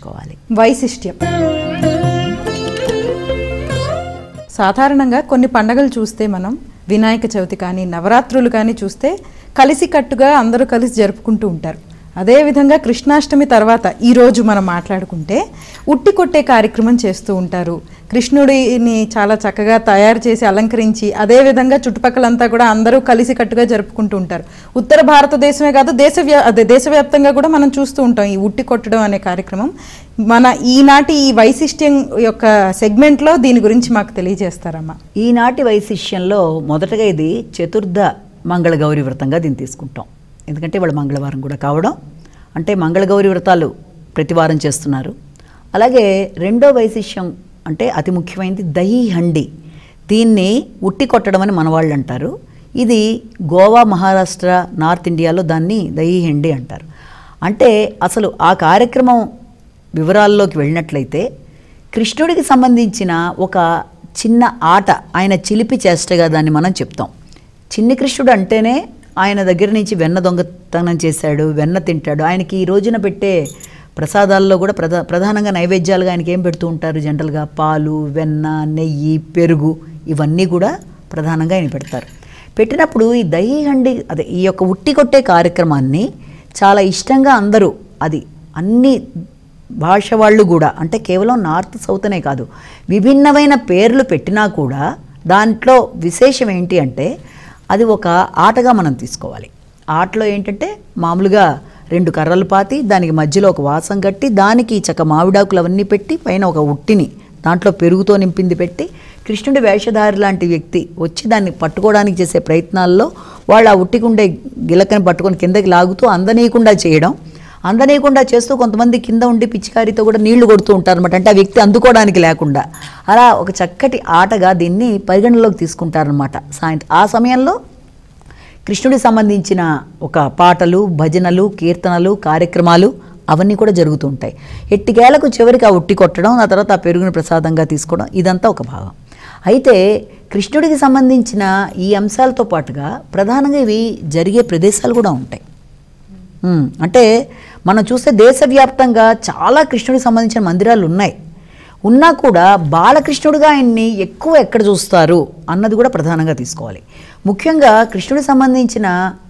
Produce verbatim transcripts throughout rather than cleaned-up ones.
నేర్చుకోవాలి. వైశిష్ట్యం సాధారణంగా కొన్ని పండగలు చూస్తే మనం వినాయక చవితి కానీ నవరాత్రులు కానీ చూస్తే కలిసికట్టుగా అందరూ కలిసి జరుపుకుంటూ ఉంటారు. అదేవిధంగా కృష్ణాష్టమి తర్వాత ఈరోజు మనం మాట్లాడుకుంటే ఉట్టి కొట్టే కార్యక్రమం చేస్తూ ఉంటారు. కృష్ణుడిని చాలా చక్కగా తయారు చేసి అలంకరించి అదేవిధంగా చుట్టుపక్కలంతా కూడా అందరూ కలిసికట్టుగా జరుపుకుంటూ ఉంటారు. ఉత్తర భారతదేశమే కాదు దేశవ్యా అదే దేశవ్యాప్తంగా కూడా మనం చూస్తూ ఉంటాం ఈ ఉట్టి కొట్టడం అనే కార్యక్రమం. మన ఈనాటి ఈ వైశిష్ట్యం యొక్క సెగ్మెంట్లో దీని గురించి మాకు తెలియజేస్తారమ్మా. ఈనాటి వైశిష్యంలో మొదటగా ఇది చతుర్థ మంగళగౌరి వ్రతంగా దీన్ని తీసుకుంటాం. ఎందుకంటే వాళ్ళు మంగళవారం కూడా కావడం, అంటే మంగళగౌరి వ్రతాలు ప్రతివారం చేస్తున్నారు. అలాగే రెండో వైశిష్యం అంటే అతి ముఖ్యమైనది దహీ హండి. దీన్ని ఉట్టి కొట్టడం అని మనవాళ్ళు అంటారు. ఇది గోవా, మహారాష్ట్ర, నార్త్ ఇండియాలో దాన్ని దహీ హండి అంటారు. అంటే అసలు ఆ కార్యక్రమం వివరాల్లోకి వెళ్ళినట్లయితే కృష్ణుడికి సంబంధించిన ఒక చిన్న ఆట, ఆయన చిలిపి చేష్టగా దాన్ని మనం చెప్తాం. చిన్ని కృష్ణుడు అంటేనే ఆయన దగ్గర నుంచి వెన్న దొంగతనం చేశాడు, వెన్న తింటాడు. ఆయనకి ఈ రోజున పెట్టే ప్రసాదాల్లో కూడా ప్రధా ప్రధానంగా నైవేద్యాలుగా ఆయనకి ఏం పెడుతూ ఉంటారు జనరల్గా? పాలు, వెన్న, నెయ్యి, పెరుగు ఇవన్నీ కూడా ప్రధానంగా ఆయన పెడతారు. పెట్టినప్పుడు ఈ దహీ హండి అదే ఈ యొక్క ఉట్టి కొట్టే కార్యక్రమాన్ని చాలా ఇష్టంగా అందరూ, అది అన్ని భాష వాళ్ళు కూడా, అంటే కేవలం నార్త్ సౌత్ అనే కాదు, విభిన్నమైన పేర్లు పెట్టినా కూడా దాంట్లో విశేషం ఏంటి అంటే అది ఒక ఆటగా మనం తీసుకోవాలి. ఆటలో ఏంటంటే మామూలుగా రెండు కర్రలు పాతి దానికి మధ్యలో ఒక వాసం కట్టి దానికి చక్క మామిడాకులు అవన్నీ పెట్టి పైన ఒక ఉట్టిని దాంట్లో పెరుగుతో నింపింది పెట్టి కృష్ణుడి వేషధారి లాంటి వ్యక్తి వచ్చి దాన్ని పట్టుకోవడానికి చేసే ప్రయత్నాల్లో వాళ్ళు ఆ ఉట్టికుండే గిలకని పట్టుకొని కిందకి లాగుతూ అందనీయకుండా చేయడం, అందనీయకుండా చేస్తూ కొంతమంది కింద ఉండి పిచికారితో కూడా నీళ్లు కొడుతూ ఉంటారనమాట. అంటే ఆ వ్యక్తి అందుకోవడానికి లేకుండా అలా ఒక చక్కటి ఆటగా దీన్ని పరిగణలోకి తీసుకుంటారనమాట. సాయంత్రం ఆ సమయంలో కృష్ణుడికి సంబంధించిన ఒక పాటలు, భజనలు, కీర్తనలు, కార్యక్రమాలు అవన్నీ కూడా జరుగుతూ ఉంటాయి. ఎట్టికేలకు చివరికి ఆ ఉట్టి కొట్టడం, ఆ తర్వాత ఆ పెరుగుని ప్రసాదంగా తీసుకోవడం, ఇదంతా ఒక భాగం. అయితే కృష్ణుడికి సంబంధించిన ఈ అంశాలతో పాటుగా ప్రధానంగా ఇవి జరిగే ప్రదేశాలు కూడా ఉంటాయి. అంటే మనం చూస్తే దేశవ్యాప్తంగా చాలా కృష్ణుడికి సంబంధించిన మందిరాలు ఉన్నాయి. ఉన్నా కూడా బాలకృష్ణుడిగా ఆయన్ని ఎక్కువ ఎక్కడ చూస్తారు అన్నది కూడా ప్రధానంగా తీసుకోవాలి. ముఖ్యంగా కృష్ణుడికి సంబంధించిన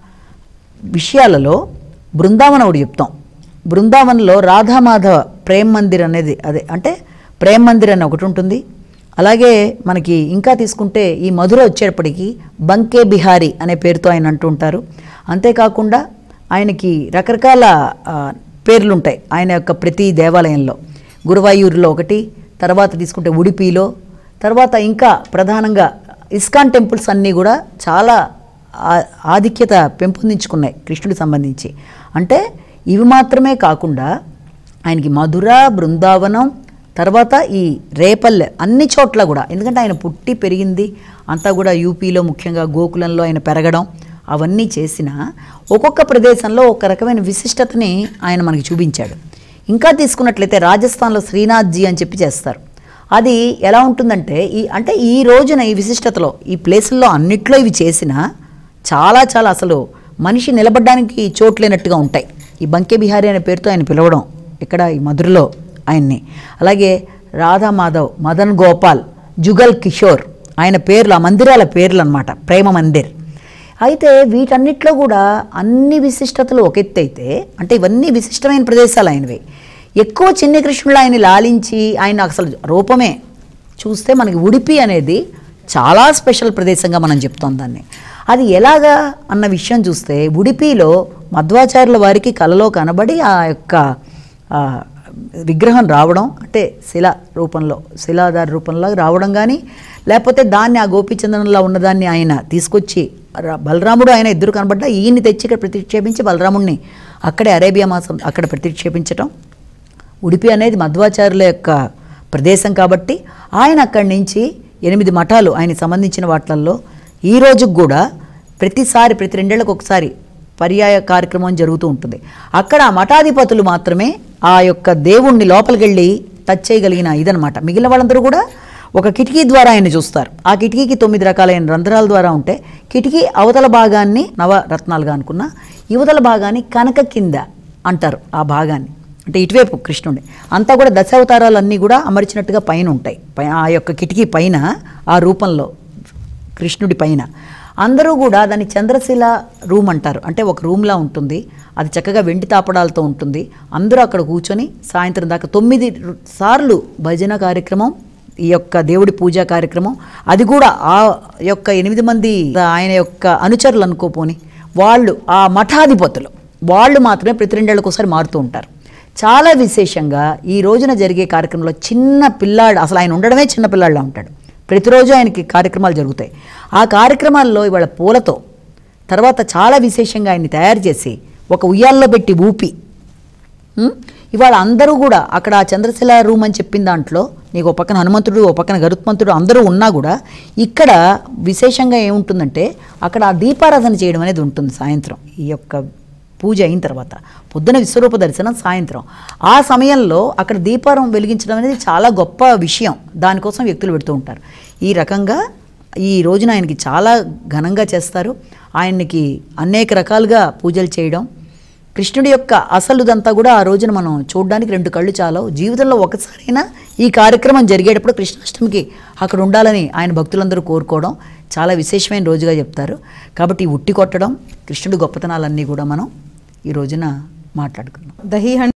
విషయాలలో బృందావనం ఒకటి చెప్తాం. బృందావనంలో రాధామాధవ ప్రేమ్ మందిర్ అనేది, అదే అంటే ప్రేమ్ మందిర్ అని ఒకటి ఉంటుంది. అలాగే మనకి ఇంకా తీసుకుంటే ఈ మధుర వచ్చేటప్పటికి బంకే బిహారీ అనే పేరుతో ఆయన అంటూ ఉంటారు. అంతేకాకుండా ఆయనకి రకరకాల పేర్లుంటాయి ఆయన యొక్క ప్రతి దేవాలయంలో. గురువాయూరులో ఒకటి, తర్వాత తీసుకుంటే ఉడిపిలో, తర్వాత ఇంకా ప్రధానంగా ఇస్కాన్ టెంపుల్స్ అన్నీ కూడా చాలా ఆధిక్యత పెంపొందించుకున్నాయి కృష్ణుడికి సంబంధించి. అంటే ఇవి మాత్రమే కాకుండా ఆయనకి మధుర, బృందావనం, తర్వాత ఈ రేపల్లె అన్ని చోట్ల కూడా, ఎందుకంటే ఆయన పుట్టి పెరిగింది అంతా కూడా యూపీలో, ముఖ్యంగా గోకులంలో ఆయన పెరగడం, అవన్నీ చేసిన ఒక్కొక్క ప్రదేశంలో ఒక రకమైన విశిష్టతని ఆయన మనకి చూపించాడు. ఇంకా తీసుకున్నట్లయితే రాజస్థాన్లో శ్రీనాథ్జీ అని చెప్పి చేస్తారు. అది ఎలా ఉంటుందంటే ఈ అంటే ఈ రోజున ఈ విశిష్టతలో ఈ ప్లేసుల్లో అన్నిట్లో ఇవి చేసిన చాలా చాలా అసలు మనిషి నిలబడడానికి చోట్లేనట్టుగా ఉంటాయి. ఈ బంకే బిహారీ అనే పేరుతో ఆయన పిలవడం ఇక్కడ ఈ మధురలో ఆయన్ని. అలాగే రాధామాధవ్, మదన్ గోపాల్, జుగల్ కిషోర్ ఆయన పేర్లు, ఆ మందిరాల పేర్లు అనమాట, ప్రేమ మందిర్. అయితే వీటన్నిటిలో కూడా అన్ని విశిష్టతలు ఒక ఎత్తు అయితే, అంటే ఇవన్నీ విశిష్టమైన ప్రదేశాలు ఆయనవి. ఎక్కువ చిన్ని కృష్ణుడు ఆయన లాలించి ఆయన అసలు రూపమే చూస్తే మనకి ఉడిపి అనేది చాలా స్పెషల్ ప్రదేశంగా మనం చెప్తాం దాన్ని. అది ఎలాగా అన్న విషయం చూస్తే ఉడిపిలో మధ్వాచార్యుల వారికి కలలో కనబడి ఆ యొక్క విగ్రహం రావడం, అంటే శిలా రూపంలో, శిలాధార రూపంలో రావడం కానీ, లేకపోతే దాన్ని ఆ గోపీచందనంలో ఉన్నదాన్ని ఆయన తీసుకొచ్చి బలరాముడు ఆయన ఇద్దరు కనబడ్డా ఈయన్ని తెచ్చి ఇక్కడ ప్రతిక్షేపించి బలరాముడిని అక్కడే అరేబియా మాసం అక్కడ ప్రతిక్షేపించటం. ఉడిపి అనేది మధ్వాచార్యుల యొక్క ప్రదేశం కాబట్టి ఆయన అక్కడి నుంచి ఎనిమిది మఠాలు ఆయనకి సంబంధించిన వాటిల్లో ఈ రోజుకు కూడా ప్రతిసారి ప్రతి రెండేళ్లకు ఒకసారి పర్యాయ కార్యక్రమం జరుగుతూ ఉంటుంది. అక్కడ మఠాధిపతులు మాత్రమే ఆ యొక్క దేవుణ్ణి లోపలికి వెళ్ళి టచ్ చేయగలిగిన ఇదనమాట. మిగిలిన వాళ్ళందరూ కూడా ఒక కిటికీ ద్వారా ఆయన చూస్తారు. ఆ కిటికీకి తొమ్మిది రకాలైన రంధ్రాల ద్వారా ఉంటే కిటికీ అవతల భాగాన్ని నవరత్నాలుగా అనుకున్న, యువతల భాగాన్ని కనక కింద అంటారు ఆ భాగాన్ని. అంటే ఇటువైపు కృష్ణుడి అంతా కూడా దశావతారాలన్నీ కూడా అమర్చినట్టుగా పైన ఉంటాయి. పై ఆ యొక్క కిటికీ పైన ఆ రూపంలో కృష్ణుడి పైన అందరూ కూడా దాన్ని చంద్రశిల రూమ్ అంటారు. అంటే ఒక రూమ్లా ఉంటుంది, అది చక్కగా వెండి తాపడాలతో ఉంటుంది. అందరూ అక్కడ కూర్చొని సాయంత్రం దాకా తొమ్మిది సార్లు భజన కార్యక్రమం, ఈ యొక్క దేవుడి పూజా కార్యక్రమం, అది కూడా ఆ యొక్క ఎనిమిది మంది ఆయన యొక్క అనుచరులు అనుకోపోని వాళ్ళు ఆ మఠాధిపతులు వాళ్ళు మాత్రమే ప్రతి రెండేళ్ళకి ఒకసారి మారుతూ ఉంటారు. చాలా విశేషంగా ఈ రోజున జరిగే కార్యక్రమంలో చిన్న పిల్లాడు, అసలు ఆయన ఉండడమే చిన్న పిల్లాడిలా ఉంటాడు. ప్రతిరోజు ఆయనకి కార్యక్రమాలు జరుగుతాయి. ఆ కార్యక్రమాల్లో ఇవాళ పూలతో, తర్వాత చాలా విశేషంగా ఆయన్ని తయారు చేసి ఒక ఉయ్యాల్లో పెట్టి ఊపి, ఇవాళ అందరూ కూడా అక్కడ ఆ చంద్రశిల రూమ్ అని చెప్పిన దాంట్లో నీకు ఒక పక్కన హనుమంతుడు, ఒక పక్కన గరుత్మంతుడు అందరూ ఉన్నా కూడా ఇక్కడ విశేషంగా ఏముంటుందంటే అక్కడ ఆ దీపారాధన చేయడం అనేది ఉంటుంది. సాయంత్రం ఈ యొక్క పూజ అయిన తర్వాత పొద్దున విశ్వరూప దర్శనం, సాయంత్రం ఆ సమయంలో అక్కడ దీపారం వెలిగించడం అనేది చాలా గొప్ప విషయం. దానికోసం వ్యక్తులు పెడుతూ ఉంటారు. ఈ రకంగా ఈ రోజున ఆయనకి చాలా ఘనంగా చేస్తారు. ఆయనకి అనేక రకాలుగా పూజలు చేయడం, కృష్ణుడి యొక్క అసలుదంతా కూడా ఆ రోజున మనం చూడడానికి రెండు కళ్ళు చాలవు. జీవితంలో ఒకసారైనా ఈ కార్యక్రమం జరిగేటప్పుడు కృష్ణాష్టమికి అక్కడ ఉండాలని ఆయన భక్తులందరూ కోరుకోవడం చాలా విశేషమైన రోజుగా చెప్తారు. కాబట్టి ఉట్టి కొట్టడం, కృష్ణుడి గొప్పతనాలన్నీ కూడా మనం ఈ రోజున మాట్లాడుకున్నాం. దహీ